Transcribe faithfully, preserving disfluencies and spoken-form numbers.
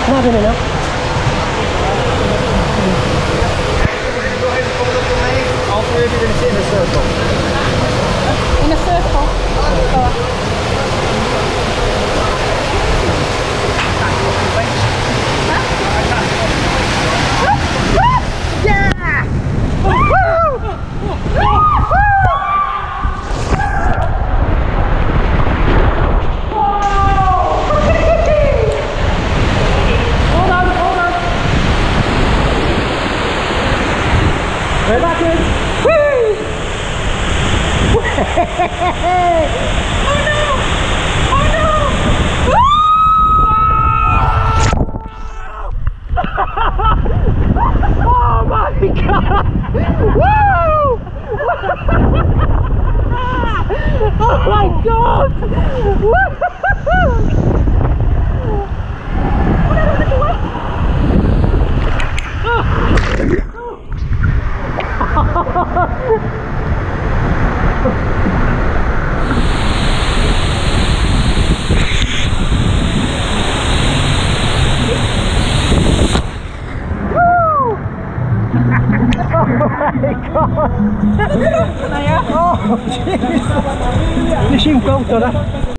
Not in enough. All three of you are going to sit in a circle. In a circle? Oh. Yeah! Right back in. Whee! Oh no! Oh no! Oh my god! Woo! Oh my god! Woo! Oh my god! Oh jeez! Mission conto, né?